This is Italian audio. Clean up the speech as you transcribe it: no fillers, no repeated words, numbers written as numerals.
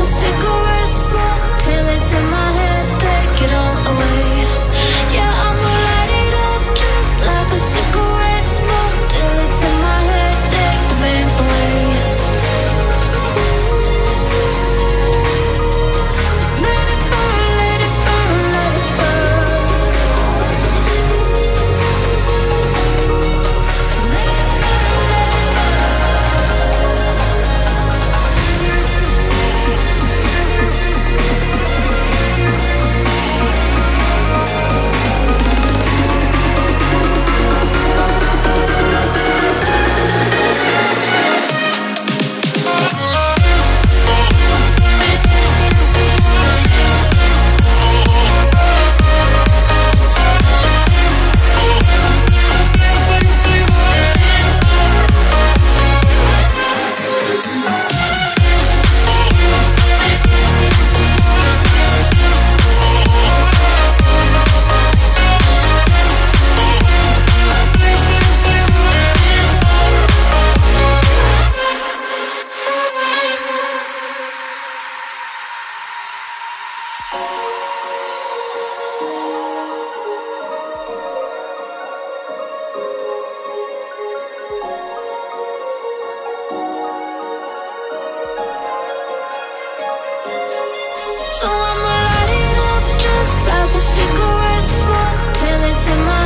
cigarette smoke till it's in my head, take it all away. Yeah, I'ma light it up just like a cigarette smoke till it's in my head, take the pain away. Let it burn, let it burn, let it burn. Let it burn, let it So I'ma light it up just like a cigarette smoke till it's in my